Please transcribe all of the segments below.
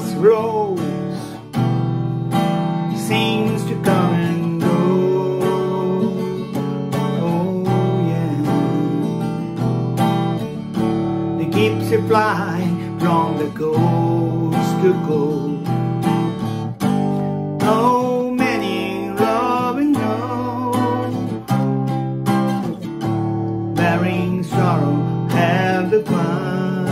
crossroads seems to come and go. Oh yeah, the gypsy fly from the coast to coast. Oh, many loving know, bearing sorrow have the fun.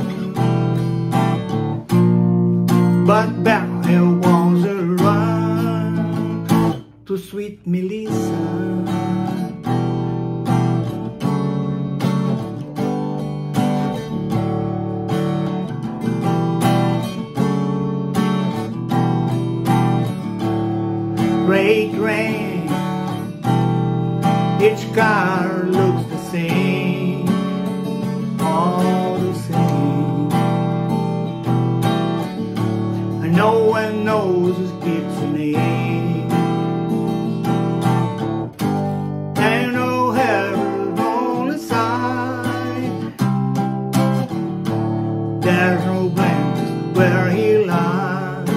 But there was a run to sweet Melissa. Great rain, each car looks the same, all the same. And no one knows his kid's name. And no heaven on the side, there's no blanket where he lies.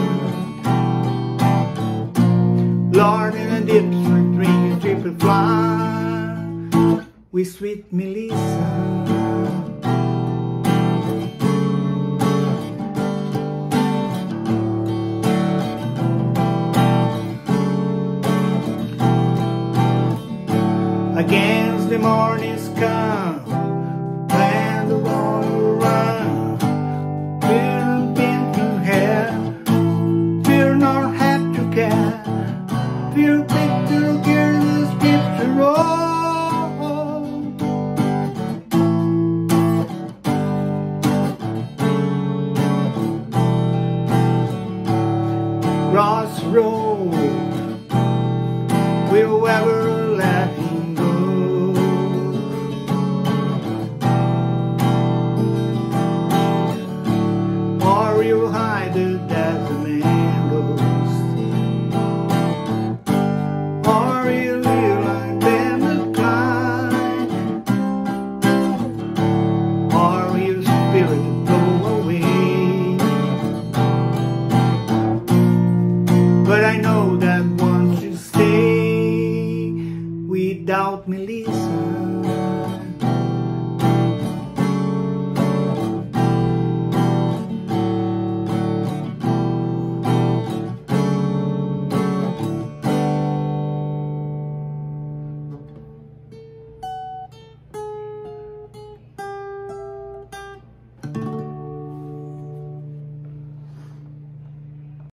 Lord, in a dipstick ring, a triple fly with sweet Melissa. Against the morning sky, when the water runs, we'll bend to hair, fear nor have to care. Feel quick to gear the skip to roll. Crossroad, we'll ever